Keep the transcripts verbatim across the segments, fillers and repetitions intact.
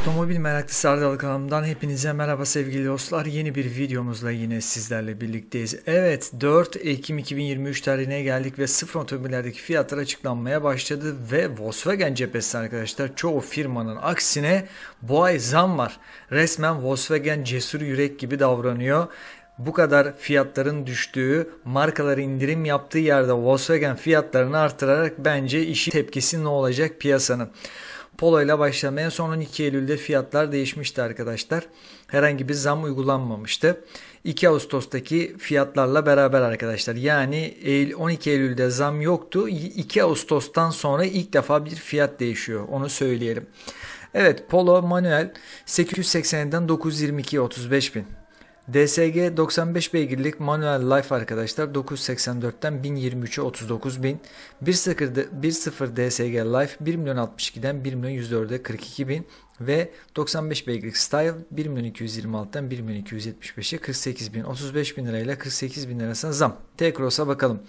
Otomobil meraklısı Ardal kanalımdan hepinize merhaba sevgili dostlar. Yeni bir videomuzla yine sizlerle birlikteyiz. Evet, dört Ekim iki bin yirmi üç tarihine geldik ve sıfır otomobillerdeki fiyatlar açıklanmaya başladı ve Volkswagen cephesinde arkadaşlar çoğu firmanın aksine bu ay zam var. Resmen Volkswagen cesur yürek gibi davranıyor. Bu kadar fiyatların düştüğü, markaları indirim yaptığı yerde Volkswagen fiyatlarını artırarak bence işi tepkisi ne olacak piyasanın? Polo ile başlayan en son on iki Eylül'de fiyatlar değişmişti arkadaşlar. Herhangi bir zam uygulanmamıştı. iki Ağustos'taki fiyatlarla beraber arkadaşlar. Yani on iki Eylül'de zam yoktu. iki Ağustos'tan sonra ilk defa bir fiyat değişiyor. Onu söyleyelim. Evet, Polo manuel sekiz yüz seksenden dokuz yüz yirmi ikiye otuz beş bin. D S G doksan beş beygirlik manuel Life arkadaşlar dokuz yüz seksen dörtten bin yirmi üçe otuz dokuz bin. bir sıfır D S G Life bir milyon altmış ikiden bir milyon yüz dörde kırk iki bin ve doksan beş beygirlik Style bir milyon iki yüz yirmi altıdan bir milyon iki yüz yetmiş beşe kırk sekiz bin. otuz beş bin lirayla kırk sekiz bin lirasına zam. T-Cross'a bakalım.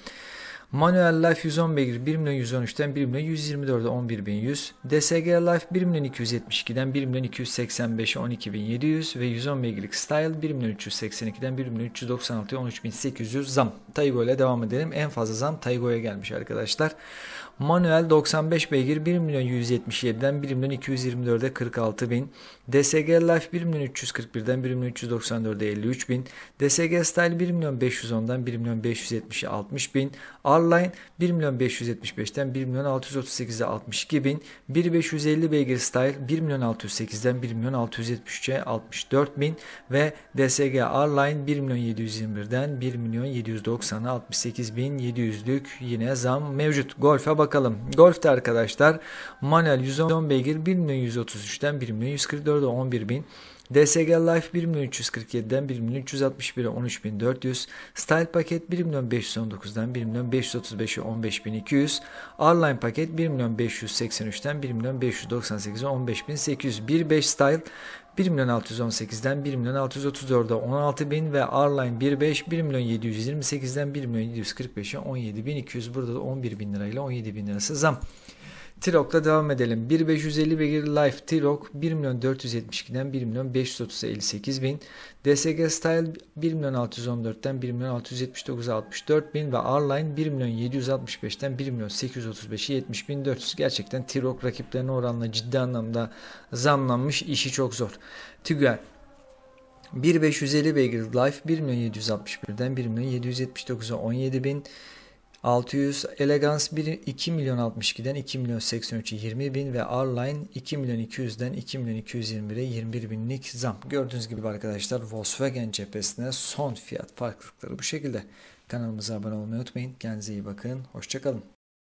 Manuel Life yüz on beygir bir milyon yüz on üçten bir milyon yüz yirmi dörde on bir bin yüz. D S G Life bir milyon iki yüz yetmiş ikiden bir milyon iki yüz seksen beşe on iki bin yedi yüz ve yüz on beygirlik Style bir milyon üç yüz seksen ikiden bir milyon üç yüz doksan altıya on üç bin sekiz yüz zam. Taygo ile devam edelim. En fazla zam Taygo'ya gelmiş arkadaşlar. Manuel doksan beş beygir bir milyon yüz yetmiş yediden bir milyon iki yüz yirmi dörde kırk altı bin. D S G Life bir milyon üç yüz kırk birden bir milyon üç yüz doksan dörde elli üç bin. D S G Style bir milyon beş yüz ondan bir milyon beş yüz yetmişe altmış bin. R-Line bir milyon beş yüz yetmiş beşten bir milyon altı yüz otuz sekize altmış iki bin. bir milyon beş yüz elli beygir Style bir milyon altı yüz sekizden bir milyon altı yüz yetmiş üçe altmış dört bin ve D S G R-Line bir milyon yedi yüz yirmi birden bir milyon yedi yüz doksana altmış sekiz bin yedi yüzlük yine zam mevcut. Golf'e bakalım. Golf'te arkadaşlar manuel yüz on beygir bir milyon yüz otuz üçten bir milyon yüz kırk dörde on bir bin. D S G Life bir milyon üç yüz kırk yediden bir milyon üç yüz altmış bire on üç bin dört yüz. Style paket bir milyon beş yüz on dokuzdan bir milyon beş yüz otuz beşe on beş bin iki yüz. R-Line paket bir milyon beş yüz seksen üçten bir milyon beş yüz doksan sekize on beş bin sekiz yüz. bir nokta beş Style bir milyon altı yüz on sekizden bir milyon altı yüz otuz dörde on altı bin ve R-Line bir nokta beş bir milyon yedi yüz yirmi sekizden bir milyon yedi yüz kırk beşe on yedi bin iki yüz. Burada da on bir bin lirayla on yedi bin lirası zam. T-Roc'la devam edelim. bir milyon beş yüz elli beygir Life T-Roc bir milyon dört yüz yetmiş ikiden bir milyon beş yüz otuza elli sekiz bin. D S G Style bir milyon altı yüz on dörtten bir milyon altı yüz yetmiş dokuza altmış dört bin ve R-Line bir milyon yedi yüz altmış beşten bir milyon sekiz yüz otuz beşe yetmiş bin dört yüz. Gerçekten T-Roc rakiplerine oranla ciddi anlamda zamlanmış, işi çok zor. Tiguan bir milyon beş yüz elli beygir Life bir milyon yedi yüz altmış birden bir milyon yedi yüz yetmiş dokuza on yedi bin. altı yüz Elegance iki milyon altmış ikiden iki milyon seksen üçe yirmi bin ve R-Line iki milyon iki yüzden iki milyon iki yüz yirmi bire yirmi bir binlik zam. Gördüğünüz gibi arkadaşlar Volkswagen cephesine son fiyat farklılıkları bu şekilde. Kanalımıza abone olmayı unutmayın. Kendinize iyi bakın. Hoşçakalın.